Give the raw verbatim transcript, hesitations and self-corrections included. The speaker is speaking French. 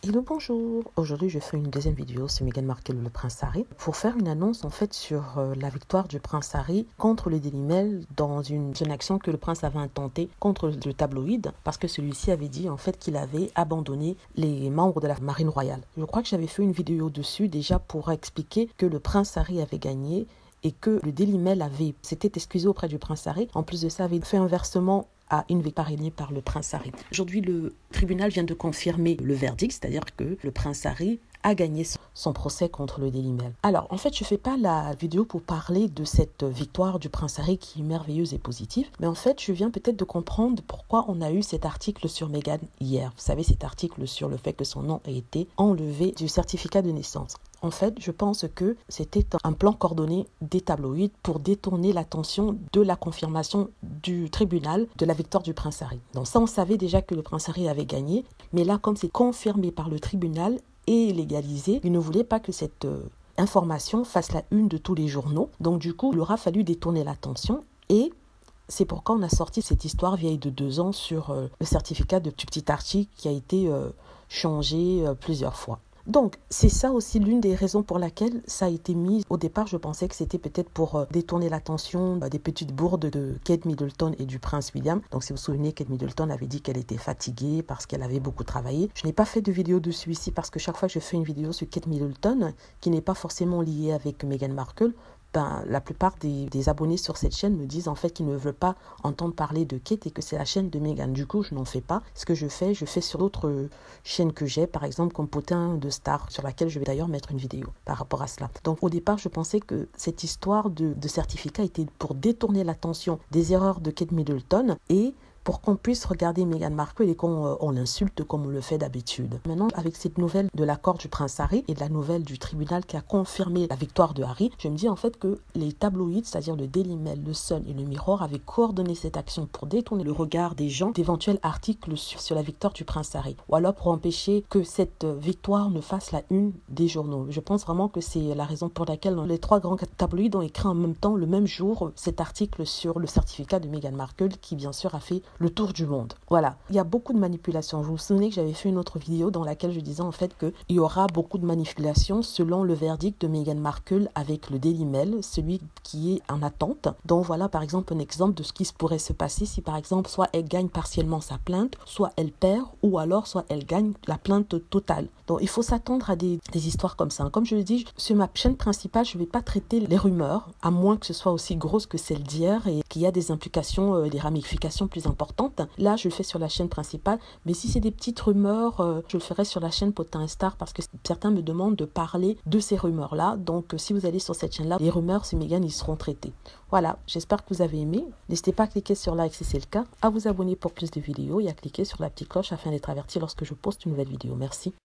Hello, bonjour. Aujourd'hui, je fais une deuxième vidéo sur Meghan Markle ou le prince Harry pour faire une annonce en fait sur euh, la victoire du prince Harry contre le Daily Mail dans une, une action que le prince avait intentée contre le tabloïd parce que celui-ci avait dit en fait qu'il avait abandonné les membres de la marine royale. Je crois que j'avais fait une vidéo dessus déjà pour expliquer que le prince Harry avait gagné et que le Daily Mail avait s'était excusé auprès du prince Harry. En plus de ça, avait fait un versement à une victoire parrainée par le prince Harry. Aujourd'hui, le tribunal vient de confirmer le verdict, c'est-à-dire que le prince Harry a gagné son procès contre le Daily Mail. Alors, en fait, je ne fais pas la vidéo pour parler de cette victoire du prince Harry qui est merveilleuse et positive, mais en fait, je viens peut-être de comprendre pourquoi on a eu cet article sur Meghan hier. Vous savez, cet article sur le fait que son nom a été enlevé du certificat de naissance. En fait, je pense que c'était un plan coordonné des tabloïds pour détourner l'attention de la confirmation du tribunal de la victoire du prince Harry. Donc ça, on savait déjà que le prince Harry avait gagné, mais là, comme c'est confirmé par le tribunal et légalisé, ils ne voulaient pas que cette euh, information fasse la une de tous les journaux. Donc du coup, il aura fallu détourner l'attention et c'est pourquoi on a sorti cette histoire vieille de deux ans sur euh, le certificat de petit article qui a été euh, changé euh, plusieurs fois. Donc, c'est ça aussi l'une des raisons pour laquelle ça a été mis. Au départ, je pensais que c'était peut-être pour euh, détourner l'attention euh, des petites bourdes de Kate Middleton et du prince William. Donc, si vous vous souvenez, Kate Middleton avait dit qu'elle était fatiguée parce qu'elle avait beaucoup travaillé. Je n'ai pas fait de vidéo dessus ici parce que chaque fois que je fais une vidéo sur Kate Middleton, qui n'est pas forcément liée avec Meghan Markle, ben, la plupart des, des abonnés sur cette chaîne me disent en fait qu'ils ne veulent pas entendre parler de Kate et que c'est la chaîne de Meghan. Du coup, je n'en fais pas. Ce que je fais, je fais sur d'autres chaînes que j'ai, par exemple comme Potin de Star, sur laquelle je vais d'ailleurs mettre une vidéo par rapport à cela. Donc au départ, je pensais que cette histoire de, de certificat était pour détourner l'attention des erreurs de Kate Middleton et pour qu'on puisse regarder Meghan Markle et qu'on euh, on l'insulte comme on le fait d'habitude. Maintenant, avec cette nouvelle de l'accord du prince Harry et de la nouvelle du tribunal qui a confirmé la victoire de Harry, je me dis en fait que les tabloïds, c'est-à-dire le Daily Mail, le Sun et le Mirror, avaient coordonné cette action pour détourner le regard des gens d'éventuels articles sur, sur la victoire du prince Harry, ou alors pour empêcher que cette victoire ne fasse la une des journaux. Je pense vraiment que c'est la raison pour laquelle les trois grands tabloïds ont écrit en même temps, le même jour, cet article sur le certificat de Meghan Markle qui bien sûr a fait le tour du monde. Voilà, il y a beaucoup de manipulations. Je vous souvenez que j'avais fait une autre vidéo dans laquelle je disais en fait qu'il y aura beaucoup de manipulations selon le verdict de Meghan Markle avec le Daily Mail, celui qui est en attente. Donc voilà par exemple un exemple de ce qui pourrait se passer si par exemple soit elle gagne partiellement sa plainte, soit elle perd ou alors soit elle gagne la plainte totale. Donc il faut s'attendre à des, des histoires comme ça. Comme je le dis, sur ma chaîne principale, je ne vais pas traiter les rumeurs, à moins que ce soit aussi grosse que celle d'hier et qu'il y a des implications, euh, des ramifications plus importantes. Là, je le fais sur la chaîne principale, mais si c'est des petites rumeurs, euh, je le ferai sur la chaîne Potin et Star parce que certains me demandent de parler de ces rumeurs-là. Donc, euh, si vous allez sur cette chaîne-là, les rumeurs sur Meghan, ils seront traités. Voilà, j'espère que vous avez aimé. N'hésitez pas à cliquer sur like si c'est le cas, à vous abonner pour plus de vidéos et à cliquer sur la petite cloche afin d'être averti lorsque je poste une nouvelle vidéo. Merci.